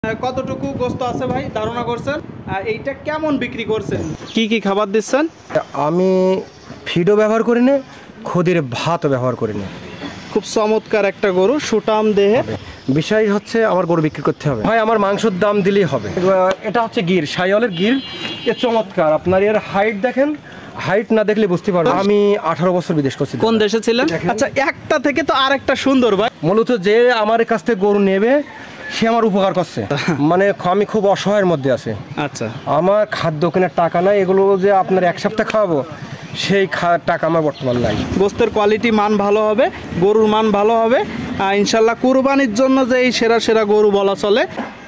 কতটুকু গোস্ত আছে ভাই ধারণা করছেন? এইটা কেমন বিক্রি করছেন? কি কি খাবার দিচ্ছেন? আমি ফিডও ব্যবহার করি না, খদির ভাতও ব্যবহার করি না। খুব চমৎকার একটা গরু, সুটাম দেহে। বিষয় হচ্ছে আমার গরু বিক্রি করতে হবে ভাই, আমার মাংসের দাম দিলেই হবে। এটা হচ্ছে গির, শাহিওয়ালের গির। এ চমৎকার, আপনার এর হাইট দেখেন, হাইট না দেখলে বুঝতে পারবেন। আমি 18 বছর বিদেশ করছি। কোন দেশে ছিলেন? আচ্ছা, একটা থেকে তো আরেকটা সুন্দর ভাই। মূলত যে আমার কাছ থেকে গরু নেবে সে আমার উপকার করছে, মানে আমি খুব অসহায়ের মধ্যে আছি। আচ্ছা, আমার খাদ্য কেনার টাকা নাই, এগুলো যে আপনার এক সপ্তাহ খাওয়াবো সেই টাকা আমার বর্তমান নাই। গোস্তের কোয়ালিটি মান ভালো হবে, গরুর মান ভালো হবে, ইনশাল্লাহ কুরবানির জন্য যে এই সেরা সেরা গরু বলা চলে।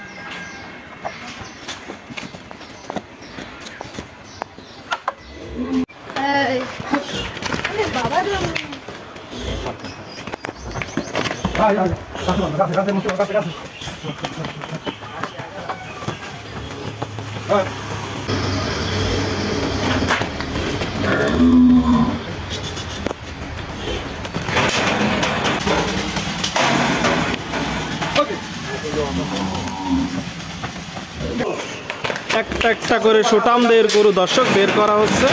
একটা একটা করে সুটামদের গরু দর্শক বের করা হচ্ছে।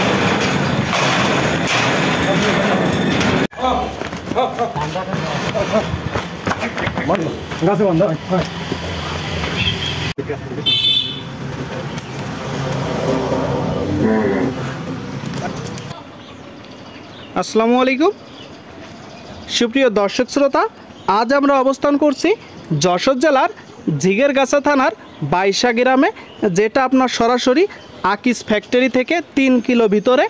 আসসালামু আলাইকুম সুপ্রিয় দর্শক শ্রোতা, আজ আমরা অবস্থান করছি যশোর জেলার ঝিগেরগাছা থানার বাইশা গ্রামে, যেটা আপনার সরাসরি আকিস ফ্যাক্টরি থেকে 3 কিলো ভিতরে,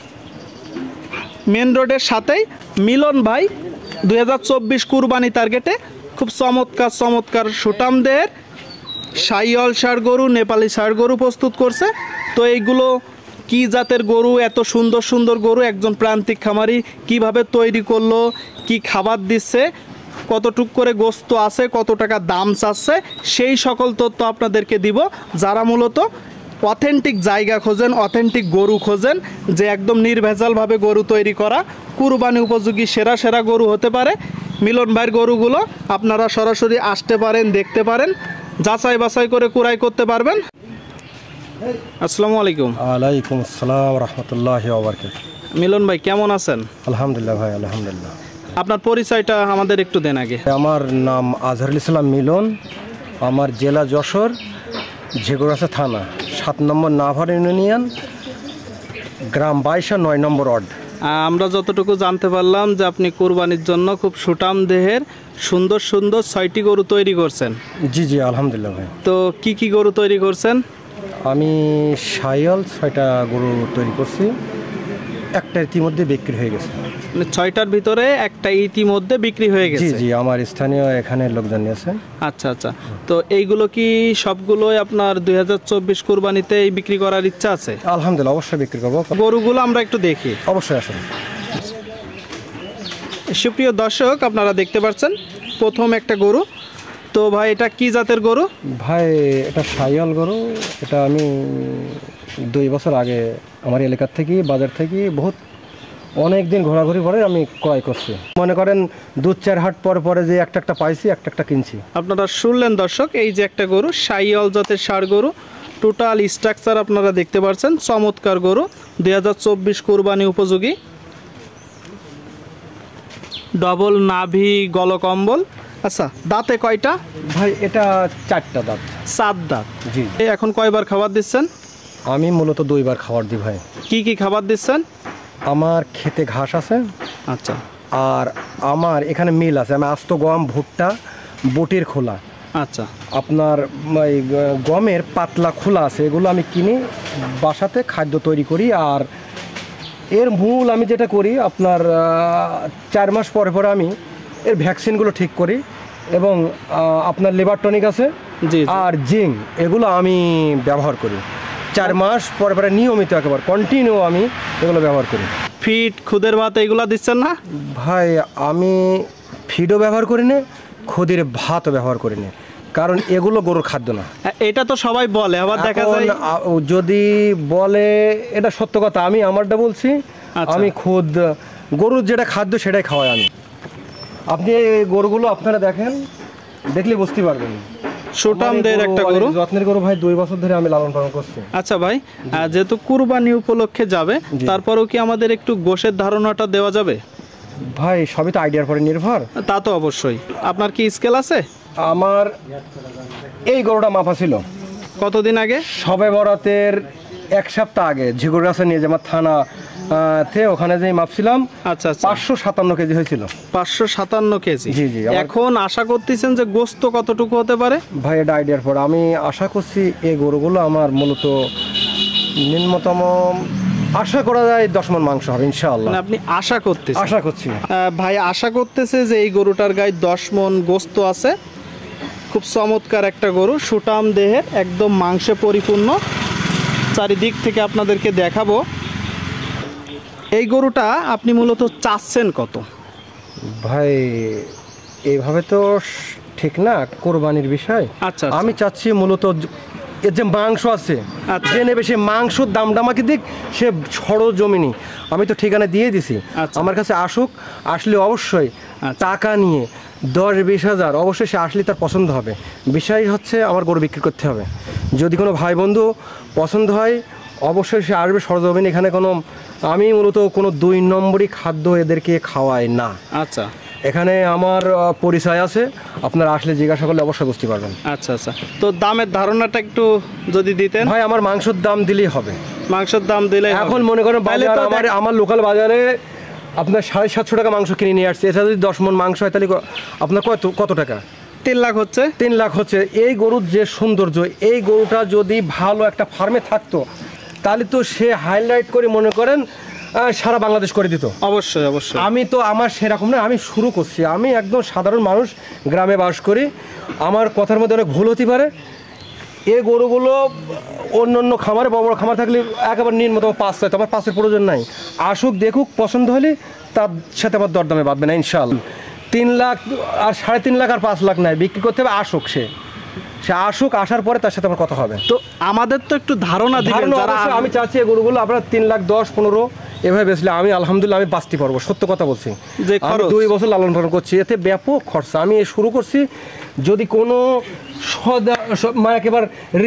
মেন রোডের সাথেই মিলন ভাই 2024 কুরবানি টার্গেটে খুব চমৎকার চমৎকার সুটামদের শাহিওয়াল ষাঁড় গরু, নেপালি ষাঁড় গরু প্রস্তুত করছে। তো এইগুলো কি জাতের গরু, এত সুন্দর সুন্দর গরু একজন প্রান্তিক খামারি কিভাবে তৈরি করলো, কি খাবার দিচ্ছে, কতটুক করে গোস্ত আছে, কত টাকা দাম চাচ্ছে, সেই সকল তথ্য আপনাদেরকে দিব। যারা মূলত অথেন্টিক জায়গা খোঁজেন, অথেন্টিক গরু খোঁজেন, যে একদম নির্ভেজালভাবে গরু তৈরি করা, কুরবানি উপযোগী সেরা সেরা গরু হতে পারে, মিলন ভাইয়ের গরুগুলো আপনারা সরাসরি আসতে পারেন, দেখতে পারেন, যাচাই বাছাই করে কুরাই করতে পারবেন। আসসালামু আলাইকুম। ওয়ালাইকুম আসসালাম রহমতুল্লাহি ওয়া বারাকাতুহু। মিলন ভাই কেমন আছেন? আলহামদুলিল্লাহ ভাই, আলহামদুলিল্লাহ। আপনার পরিচয়টা আমাদের একটু দেন আগে। আমার নাম আজহারুল ইসলাম মিলন, আমার জেলা যশোর, ঝিগেরগাছা থানা, 7 নম্বর নাভার ইউনিয়ন, গ্রাম বাইশা, 9 নম্বর ওয়ার্ড। আমরা যতটুকু জানতে পারলাম যে আপনি কুরবানির জন্য খুব সুটাম দেহের সুন্দর সুন্দর 6টি গরু তৈরি করছেন। জি জি, আলহামদুলিল্লাহ ভাই। তো কি কি গরু তৈরি করছেন? আমি শাহিওয়াল 6টা গরু তৈরি করছি, একটা ইতিমধ্যে বিক্রি হয়ে গেছে। মানে 6টার ভিতরে একটা ইতিমধ্যে বিক্রি হয়ে জি গেছে? জি, আমার স্থানীয় এখানে লোকজন নিয়েছে। আচ্ছা আচ্ছা, তো এইগুলো কি সবগুলোই আপনার 2024 কুরবানিতে বিক্রি করার ইচ্ছা আছে? আলহামদুলিল্লাহ, অবশ্যই বিক্রি করবো। গরুগুলো আমরা একটু দেখি। অবশ্যই আসুন। সুপ্রিয় দর্শক, আপনারা দেখতে পাচ্ছেন প্রথম একটা গরু। তো ভাই এটা কি জাতের গরু? ভাই এটা শাহিওয়াল গরু। এটা আমি 2 বছর আগে আমার এলাকার থেকে, বাজার থেকে বহুত অনেক দিন ঘোরাঘুরি করে আমি ক্রয় করছি। মনে করেন 2-4 হাট পরে পরে যে একটা একটা পাইছি, একটা একটা কিনছি। আপনারা শুনলেন দর্শক, এই যে একটা গরু, শাহিওয়াল জাতের ষাঁড় গরু, টোটাল স্ট্রাকচার আপনারা দেখতে পাচ্ছেন, চমৎকার গরু, 2024 কুরবানি উপযোগী, ডবল নাভি গলকম্বল। আচ্ছা, দাঁতে কয়টা? ভাই এটা 4টা দাঁত। 7 দাঁত। জি। এখন কয়বার খাবার দিচ্ছেন? আমি মূলত 2 বার খাবার দিই ভাই। কি কি খাবার দিচ্ছেন? আমার খেতে ঘাস আছে, আচ্ছা, আর আমার এখানে মিল আছে। আমি আস্ত গম, ভুট্টা, বুটের খোলা, আচ্ছা, আপনার গমের পাতলা খোলা আছে, এগুলো আমি কিনি, বাসাতে খাদ্য তৈরি করি। আর এর মূল আমি যেটা করি, আপনার 4 মাস পরে পরে আমি এর ভ্যাকসিনগুলো ঠিক করি, এবং আপনার লিভার টনিক আছে জি, আর জিঙ্ক, এগুলো আমি ব্যবহার করি 4 মাস পরে পরে, নিয়মিত একেবারে কন্টিনিউ আমি এগুলো ব্যবহার করি। ফিট, খুদের ভাত এইগুলা দিচ্ছেন না? ভাই আমি ফিডও ব্যবহার করি না, খদির ভাতও ব্যবহার করি না, কারণ এগুলো গরুর খাদ্য না। এটা তো সবাই বলে, আবার দেখা যায় যদি বলে এটা সত্য কথা, আমি আমারটা বলছি। আমি খুদ গরুর যেটা খাদ্য সেটাই খাওয়াই আমি। আপনি এই গরুগুলো আপনারা দেখেন, দেখলে বুঝতে পারবেন সুঠামদের একটা গরু। যত্নের গরু ভাই 2 বছর ধরে আমি লালন পালন করছি। আচ্ছা ভাই, যেহেতু কুরবানি উপলক্ষে যাবে, তারপরেও কি আমাদের একটু গোশের ধারণাটা দেওয়া যাবে? ভাই সবই তো আইডিয়ার পরে নির্ভর। তা তো অবশ্যই। আপনার কি স্কেল আছে? আমার এই গরুটা মাপা ছিল কতদিন আগে? সবে বরাতের 1 সপ্তাহ আগে ঝিগুরগাছা নিয়ে যে আমার থানা তে ওখানে যে মাপছিলাম। আচ্ছা আচ্ছা, 557 কেজি হয়েছিল। 557 কেজি। জি জি। এখন আশা করতেছেন যে গোস্ত কতটুকু হতে পারে? ভাই এটা আইডিয়ার পর আমি আশা করছি এই গরুগুলো আমার মূলত নিম্নতম আশা করা যায় 10 মণ মাংস হবে ইনশাআল্লাহ। মানে আপনি আশা করতেছেন? আশা করছি ভাই আশা করতেছে যে এই গরুটার গায়ে 10 মণ গোস্ত আছে। খুব চমৎকার একটা গরু, সুঠাম দেহের, একদম মাংসে পরিপূর্ণ। চারিদিক থেকে আপনাদেরকে দেখাবো। এই গরুটা আপনি মূলত চাচ্ছেন কত? ভাই এইভাবে তো ঠিক না, কোরবানির বিষয়। আচ্ছা, আমি চাচ্ছি মূলত এর যে মাংস আছে, আচ্ছা। যে নেবে সে মাংসর দামটা আমাকে দিক, সে সরজমিনি। আমি তো ঠিকানা দিয়ে দিছি, আচ্ছা। আমার কাছে আসুক, আসলে অবশ্যই টাকা নিয়ে 10-20 হাজার অবশ্যই সে আসলে তার পছন্দ হবে। বিষয় হচ্ছে আমার গরু বিক্রি করতে হবে। যদি কোনো ভাই বন্ধু পছন্দ হয় অবশ্যই সে আসবে সরজমিন। এখানে কোনো আমি মূলত কোনো 2 নম্বরই খাদ্য এদেরকে খাওয়াই না। আচ্ছা, এখানে আমার পরিচয় আছে, আপনারা আসলে জিজ্ঞাসা করলে অবশ্যই বুঝতে পারবেন। আচ্ছা আচ্ছা। তো দামের ধারণাটা একটু যদি দিতেন। ভাই আমার মাংসের দাম দিলেই হবে। মাংসের দাম দিলে এখন মনে করেন আমার লোকাল বাজারে আপনার 750 টাকা মাংস কিনে নিয়ে আসছে। এটা যদি 10 মণ মাংস হয় তাহলে আপনার কত টাকা? 3 লাখ হচ্ছে। 3 লাখ হচ্ছে। এই গরুর যে সৌন্দর্য, এই গরুটা যদি ভালো একটা ফার্মে থাকতো তাহলে তো সে হাইলাইট করে মনে করেন সারা বাংলাদেশ করে দিত। অবশ্যই অবশ্যই। আমি তো আমার সেরকম না, আমি শুরু করছি, আমি একদম সাধারণ মানুষ, গ্রামে বাস করি। আমার কথার মধ্যে অনেক ভুল হতে পারে। এই গরুগুলো অন্য অন্য খামারে, বড় বড় খামার থাকলে একেবারে নিম্নতম 5 চাই, আমার 5-এর প্রয়োজন নাই। আসুক, দেখুক, পছন্দ হলে তার সাথে আমার দরদামে বাঁধবে না ইনশাআল্লাহ। 3 লাখ আর 3.5 লাখ আর 5 লাখ নাই, বিক্রি করতে হবে। আসুক, সে আসুক, আসার পরে তার সাথে আমার কথা হবে। তো আমাদের তো একটু ধারণা দিবেন। আমি চাচ্ছি এই গরুগুলো আপনারা 3,10,15 এভাবে বেচলে আমি আলহামদুলিল্লাহ আমি বাঁচতে পারবো। সত্য কথা বলছি, আমি 2 বছর লালন পালন করছি, এতে ব্যাপক খরচা। আমি শুরু করছি, যদি কোনো একেবারে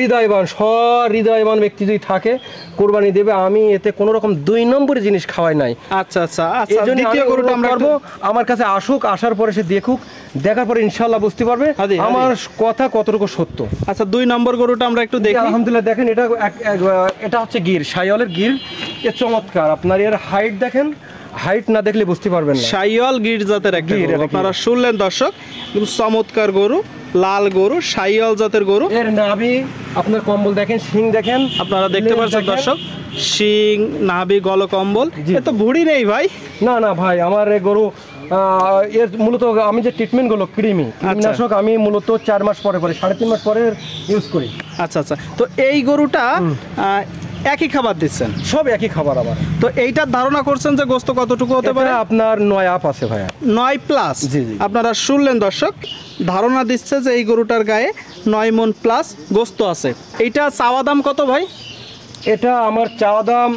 হৃদয়বান ব্যক্তি যদি থাকে কোরবানি দেবে, আমি এতে কোনো রকম 2 নম্বরের জিনিস খাওয়াই নাই। আচ্ছা আচ্ছা আচ্ছা। দ্বিতীয় গরুটা আমরা করবো, আমার কাছে আসুক, আসার পরে সে দেখুক, দেখার পরে ইনশাআল্লাহ বুঝতে পারবে আমার কথা কতটুকু সত্য। আচ্ছা, 2 নম্বর গরুটা আমরা একটু দেখি। আলহামদুলিল্লাহ দেখেন, এটা হচ্ছে গির, শাইওয়ালের গির। এ চমৎকার, আপনার এর হাইট দেখেন, হাইট না দেখলে বুঝতে পারবেন না। শাইওয়াল গির জাতের একটা গরু আপনারা শুনলেন দর্শক, কিন্তু চমৎকার গরু, লাল গরু, শাইওয়াল জাতের গরু। এর নাভি আপনার কম্বল দেখেন, শিং দেখেন, আপনারা দেখতে পাচ্ছেন দর্শক, শিং, নাভি, গলকম্বল। এ তো ভুঁড়ি নেই ভাই। না না ভাই, আমার এই গরু এর মূলত আমি যে ট্রিটমেন্টগুলো কীটনাশক আমি মূলত 4 মাস পরে 3.5 মাস পরে ইউজ করি। আচ্ছা আচ্ছা। তো এই গরুটা একই খাবার দিচ্ছেন? সব একই খাবার আবার। তো এইটার ধারণা করছেন যে গোস্ত কতটুকু হতে পারে? আপনার 9 আপ আছে ভাইয়া, 9+। জি জি। আপনারা শুনলেন দর্শক, ধারণা দিচ্ছে যে এই গরুটার গায়ে 9 মণ প্লাস গোস্ত আছে। এইটা চাওয়া দাম কত ভাই? এটা আমার চাওয়া দাম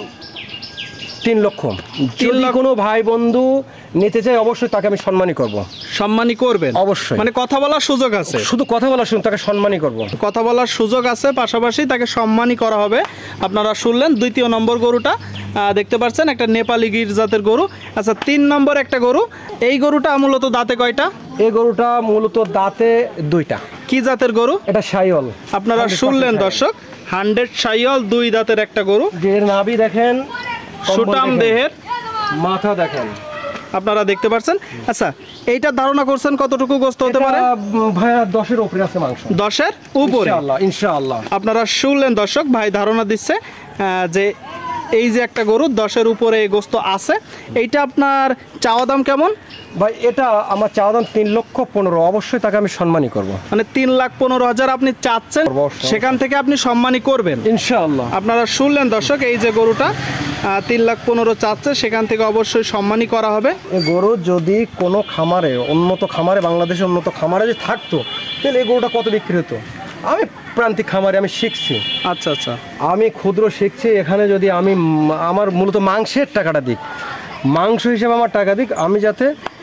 3 লক্ষ। যদি কোনো ভাই বন্ধু নিতে চাই অবশ্যই তাকে আমি সম্মানই করব। সম্মানই করবেন? অবশ্যই। মানে কথা বলার সুযোগ আছে? শুধু কথা বলার শুনুন, তাকে সম্মানই করব। কথা বলার সুযোগ আছে, পাশাপাশি তাকে সম্মানই করা হবে। আপনারা শুনলেন। দ্বিতীয় নম্বর গরুটা দেখতে পাচ্ছেন, একটা নেপালি গির জাতের গরু। আচ্ছা, 3 নম্বর একটা গরু। এই গরুটা মূলত দাঁতে কয়টা? এই গরুটা মূলত দাঁতে 2টা। কি জাতের গরু? এটা শাইওয়াল। আপনারা শুনলেন দর্শক, 100 শাইওয়াল, 2 দাঁতের একটা গরু। এর নাভি দেখেন, সুঠাম দেহের, মাথা দেখেন, আপনারা দেখতে পাচ্ছেন। আচ্ছা, এইটা ধারণা করছেন কতটুকু গোস্ত হতে পারে? ভাইয়া 10-এর উপরে আছে মাংস। 10-এর উপরে ইনশাআল্লাহ। আপনারা শুনলেন দর্শক, ভাই ধারণা দিচ্ছে যে এই যে একটা গরু 10-এর উপরে গোস্ত আছে। এইটা আপনার চাওয়া দাম কেমন ভাই? এটা আমার চাওয়া দাম 3,15,000। অবশ্যই তাকে আমি সম্মানই করব। মানে 3,15,000 আপনি চাচ্ছেন, সেখান থেকে আপনি সম্মানই করবেন ইনশাআল্লাহ। আপনারা শুনলেন দর্শক, এই যে গরুটা 3,15,000 চাচ্ছে, সেখান থেকে অবশ্যই সম্মানই করা হবে। এই গরু যদি কোনো খামারে, উন্নত খামারে, বাংলাদেশের উন্নত খামারে যদি থাকতো তাহলে এই গরুটা কত বিক্রি হতো। আমি প্রান্তিক খামারে আমি শিখছি। আচ্ছা আচ্ছা। আমি ক্ষুদ্র শিখছি। এখানে যদি আমি আমার মূলত মাংসের টাকাটা দিক, মাংস হিসেবে আমার টাকা দিক, আমি যাতে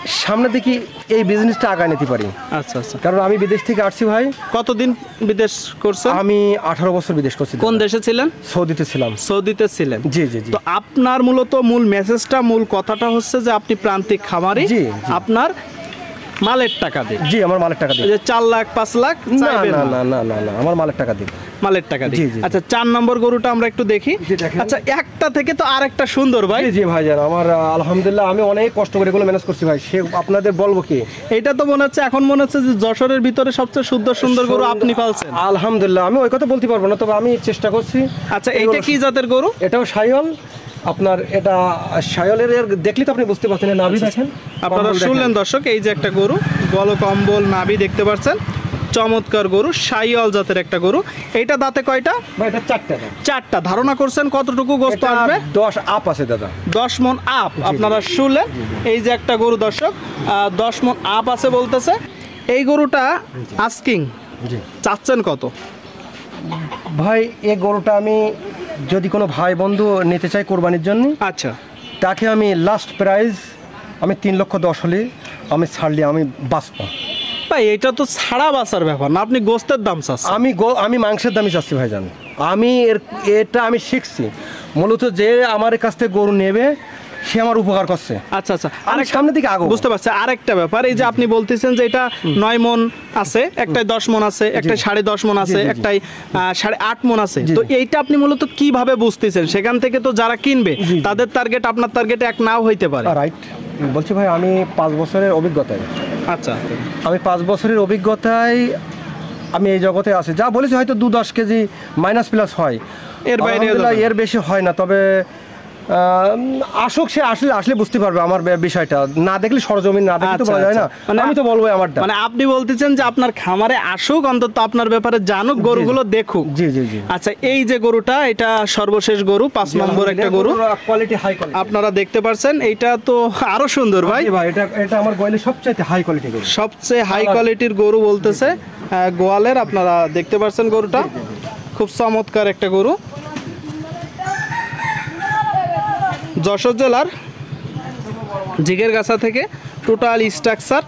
সামনে দেখি এই বিজনেসটা আগায় নিতে পারি। আচ্ছা আচ্ছা, কারণ আমি বিদেশ থেকে আসছি ভাই। কতদিন বিদেশ করছেন? আমি 18 বছর বিদেশ করছি। কোন দেশে ছিলেন? সৌদিতে ছিলাম। সৌদিতে ছিলেন? জি জি জি। তো আপনার মূলত মূল মেসেজটা, মূল কথাটা হচ্ছে যে আপনি প্রান্তিক খামারি, জি, জি। আপনার মালের টাকা দিয়ে। জি, আমার মালের টাকা দিই। যে 4 লাখ 5 লাখ না চাইবেন না না। না না না, আমার মালের টাকা দিই। মালের টাকা জি, দিয়ে। জি, জি। আচ্ছা, 4 নম্বর গরুটা আমরা একটু দেখি। জি, দেখেন। আচ্ছা, একটা থেকে তো আরেকটা সুন্দর ভাই। জি জি ভাইজান, আমার আলহামদুলিল্লাহ আমি অনেক কষ্ট করে এগুলো ম্যানেজ করছি ভাই। সে আপনাদের বলবো কি, এটা তো মনে হচ্ছে এখন মনে হচ্ছে যে যশোরের ভিতরে সবচেয়ে সুন্দর গরু আপনি পালছেন। আলহামদুলিল্লাহ আমি ওই কথা বলতে পারবো না, তবে আমি চেষ্টা করছি। আচ্ছা, এইটা কি জাতের গরু? এটাও শাইওয়াল। আপনার এটা শাইওয়ালের দেখলে তো আপনি বুঝতে পারছেন, নাভি দেখেন। আপনারা শুনলেন দর্শক, এই যে একটা গরু, গল কম্বল নাভি দেখতে পাচ্ছেন, চমৎকার গরু, শাইওয়াল জাতের একটা গরু। এইটা দাঁতে কয়টা? ভাই এটা 4টা। 4টা। ধারণা করছেন কতটুকু গোস্ত এটা আসবে? 10 আপ আছে দাদা। 10 মণ আপ। আপনারা শুনলেন, এই যে একটা গরু দর্শক, 10 মণ আপ আছে বলতেছে। এই গরুটা আস্কিং জি চাচ্ছেন কত? ভাই এই গরুটা আমি যদি কোনো ভাই বন্ধু নিতে চাই কোরবানির জন্য, আচ্ছা, তাকে আমি লাস্ট প্রাইস আমি 3,10,000 হলে আমি ছাড়লে আমি বাঁচবো। ভাই এটা তো ছাড়া বাঁচার ব্যাপার না, আপনি গোস্তের দাম চাচ্ছেন। আমি মাংসের দামই চাচ্ছি ভাইজান। আমি এটা আমি শিখছি মূলত, যে আমার কাছ থেকে গরু নেবে সে আমার উপকার করছে। আচ্ছা আচ্ছা, আমি সামনের দিকে আগাবো। বুঝতে পারছি। আরেকটা ব্যাপার, এই যে আপনি বলতেছেন যে এটা 9 মণ আছে, একটাই 10 মণ আছে, একটাই 10.5 মণ আছে, একটাই 8.5 মণ আছে। তো এইটা আপনি মূলত কিভাবে বুঝতেছেন? সেখান থেকে তো যারা কিনবে তাদের টার্গেট আপনার টার্গেট এক নাও হইতে পারে। রাইট বলছি ভাই, আমি 5 বছরের অভিজ্ঞতায়, আচ্ছা, আমি 5 বছরের অভিজ্ঞতায় আমি এই জগতে আছি। যা বলেছি হয়তো 2-10 কেজি মাইনাস প্লাস হয়, এর বাইরে আলহামদুলিল্লাহ এর বেশি হয় না। তবে আসুক, সে আসলে বুঝতে পারবে আমার বিষয়টা। না দেখলে সরজমিন না দেখলে তো বলা যায় না। মানে আমি তো বলবো আমারটা। মানে আপনি বলতেছেন যে আপনার খামারে আসুক, অন্তত আপনার ব্যাপারে জানুক, গরুগুলো দেখুক। জি জি জি। আচ্ছা, এই যে গরুটা, এটা সর্বশেষ গরু, 5 নম্বর একটা গরু, কোয়ালিটি হাই কোয়ালিটি আপনারা দেখতে পাচ্ছেন। এইটা তো আরো সুন্দর ভাই। ভাই এটা আমার গোয়ালের সবচেয়ে হাই কোয়ালিটি গরু। সবচেয়ে হাই কোয়ালিটির গরু বলতেছে গোয়ালের। আপনারা দেখতে পাচ্ছেন গরুটা খুব চমৎকার একটা গরু, যশোর জেলার জিগেরগাছা থেকে টোটাল স্ট্রাকচার।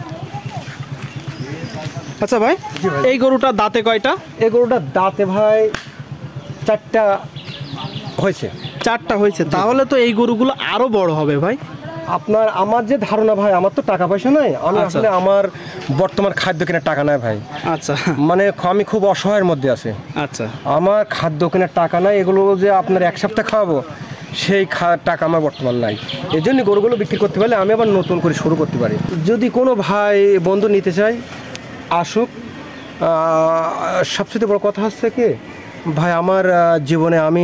আচ্ছা ভাই, এই গরুটা দাঁতে কয়টা? এই গরুটা দাঁতে ভাই 4টা হয়েছে। 4টা হয়েছে। তাহলে তো এই গরুগুলো আরো বড় হবে ভাই। আমার যে ধারণা ভাই, আমার তো টাকা পয়সা নাই। আমি আচ্ছা। আসলে আমার বর্তমান খাদ্য কেনার টাকা নাই ভাই। আচ্ছা মানে আমি খুব অসহায়ের মধ্যে আছি। আচ্ছা, আমার খাদ্য কেনার টাকা নাই। এগুলো যে আপনার 1 সপ্তাহ খাওয়াবো সেই টাকা আমার বর্তমান নাই। এই জন্য গরুগুলো বিক্রি করতে পারলে আমি আবার নতুন করে শুরু করতে পারি। যদি কোনো ভাই বন্ধু নিতে চাই আসুক। সবচেয়ে বড় কথা হচ্ছে কি ভাই, আমার জীবনে আমি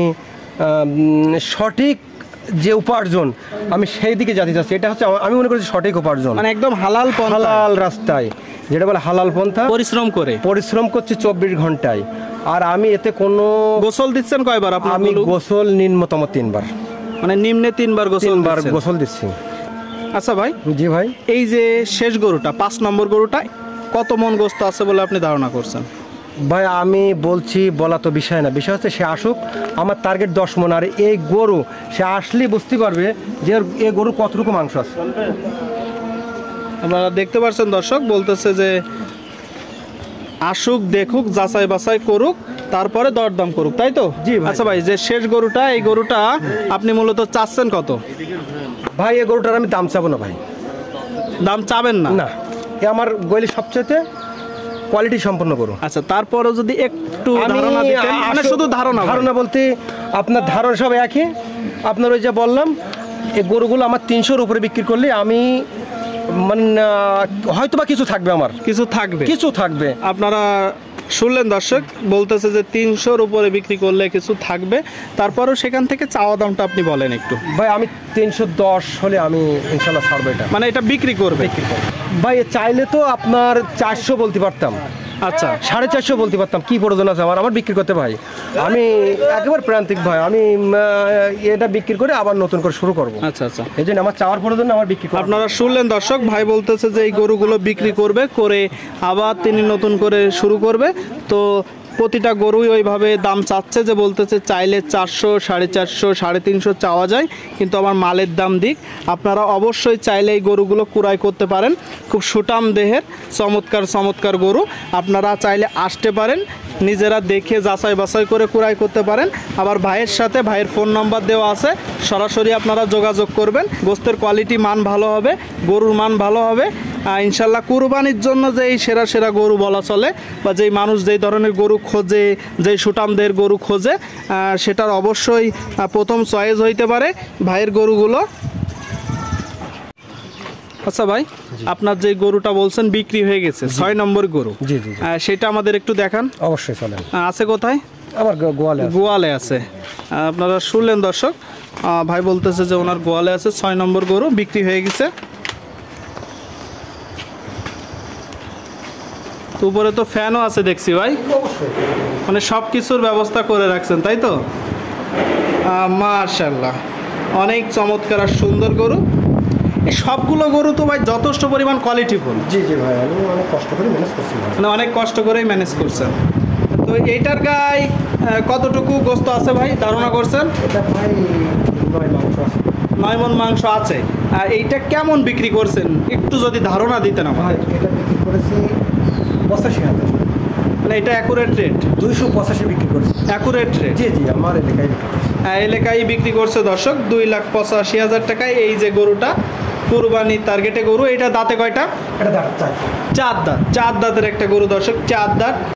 সঠিক যে উপার্জন আমি সেই দিকে যেতে চাচ্ছি। এটা হচ্ছে আমি মনে করছি সঠিক উপার্জন, মানে একদম হালাল হালাল রাস্তায়, যেটা বলে হালাল পন্থা। পরিশ্রম করছি 24 ঘন্টায়। আর আমি এতে কোনো গোসল দিচ্ছেন কয়বার আপনি? আমি গোসল নিম্নতম 3 বার, মানে নিম্নে 3 বার গোসল দিচ্ছি। আচ্ছা ভাই, জি ভাই, এই যে শেষ গরুটা 5 নম্বর গরুটা কত মন গোস্ত আছে বলে আপনি ধারণা করছেন? ভাই আমি বলছি, বলা তো বিষয় না, বিষয় হচ্ছে সে আসুক। আমার টার্গেট 10 মণ। আর এই গরু সে আসলেই বুঝতে পারবে যে এই গরু কতটুকু মাংস আছে। আপনারা দেখতে পাচ্ছেন দর্শক, বলতেছে যে আসুক, দেখুক, যাচাই বাছাই করুক, তারপরে দরদাম করুক, তাই তো? জি ভাই। আচ্ছা ভাই, যে শেষ গরুটা, এই গরুটা আপনি মূলত চাচ্ছেন কত? ভাই এই গরুটার আমি দাম চাবো না ভাই। দাম চাবেন না? না, এ আমার গোয়ালি সবচেয়ে কোয়ালিটি সম্পন্ন গরু। আচ্ছা, তারপরে যদি একটু ধারণা দিতেন, মানে শুধু ধারণা বলতে আপনার ধারণা সব একই। আপনার ওই যে বললাম, এই গরুগুলো আমার 300-র উপরে বিক্রি করলে আমি মানে হয়তো বা কিছু থাকবে, আমার কিছু থাকবে। আপনারা শুনলেন দর্শক, বলতেছে যে 300-র উপরে বিক্রি করলে কিছু থাকবে। তারপরেও সেখান থেকে চাওয়া দামটা আপনি বলেন একটু। ভাই আমি 310 হলে আমি ইনশাল্লাহ ছাড়বো এটা। মানে এটা বিক্রি করবে? ভাই চাইলে তো আপনার 400 বলতে পারতাম। আচ্ছা, 450 বলতে পারতাম। কি প্রয়োজন আছে আমার বিক্রি করতে ভাই? আমি একেবারে প্রান্তিক ভাই, আমি এটা বিক্রি করে আবার নতুন করে শুরু করবো। আচ্ছা আচ্ছা, এই জন্য আমার চাওয়ার প্রয়োজন, আমার বিক্রি। আপনারা শুনলেন দর্শক, ভাই বলতেছে যে এই গরুগুলো বিক্রি করবে, করে আবার তিনি নতুন করে শুরু করবে। তো প্রতিটা গরুই ওইভাবে দাম চাচ্ছে, যে বলতেছে চাইলে 400, 450, 350 চাওয়া যায়, কিন্তু আমার মালের দাম দিক। আপনারা অবশ্যই চাইলে এই গরুগুলো ক্রয় করতে পারেন। খুব সুঠাম দেহের চমৎকার চমৎকার গরু, আপনারা চাইলে আসতে পারেন, নিজেরা দেখে যাচাই বাছাই করে ক্রয় করতে পারেন। আবার ভাইয়ের সাথে, ভাইয়ের ফোন নাম্বার দেওয়া আছে, সরাসরি আপনারা যোগাযোগ করবেন। গোস্তের কোয়ালিটি মান ভালো হবে, গরুর মান ভালো হবে ইনশাল্লাহ। কুরবানির জন্য যেই সেরা সেরা গরু বলা চলে, বা যেই মানুষ যেই ধরনের গরু খোঁজে, যেই সুঠামদের গরু খোঁজে, সেটার অবশ্যই প্রথম চয়েস হইতে পারে ভাইয়ের গরুগুলো। আচ্ছা ভাই, আপনার যে গরুটা বলছেন বিক্রি হয়ে গেছে, 6 নম্বর গরু, জি জি জি। সেটা আমাদের একটু দেখান। অবশ্যই চলেন। আছে কোথায়? আমার গোয়ালে আছে। গোয়ালে আছে। আপনারা শুনলেন দর্শক, ভাই বলতেছে যে ওনার গোয়ালে আছে 6 নম্বর গরু, বিক্রি হয়ে গেছে। উপরে তো ফ্যানও আছে দেখছি ভাই, মানে সব কিছুর ব্যবস্থা করে রাখছেন তাই তো? মাশাআল্লাহ, অনেক চমৎকার আর সুন্দর গরু। এই সবগুলো গরু তো ভাই যথেষ্ট পরিমাণ কোয়ালিটিফুল। জি জি ভাই, আমি অনেক কষ্ট করে ম্যানেজ করছি ভাই। মানে অনেক কষ্ট করেই ম্যানেজ করছেন। তো এইটার গায়ে কতটুকু গোস্ত আছে ভাই ধারণা করছেন? এটা ভাই 9 মাংস আছে। 9 মণ মাংস আছে। আর এইটা কেমন বিক্রি করছেন একটু যদি ধারণা দিতেন ভাই আমাদের। এটা বিক্রি করেছি 85,000। মানে এটা অ্যাকুরেট রেট? 285 বিক্রি করেছি। Accurate rate? জি জি, আমার এলাকায় বিক্রি করেছি। এলাকায় বিক্রি করছে দর্শক 2,85,000 টাকায়। এই যে গরুটা কুরবানির টার্গেটে গরু, এটা দাঁতে কয়টা? এটা দাঁত চাই। 4 দাঁত, 4 দাঁতের একটা গরু দর্শক, 4 দাঁত।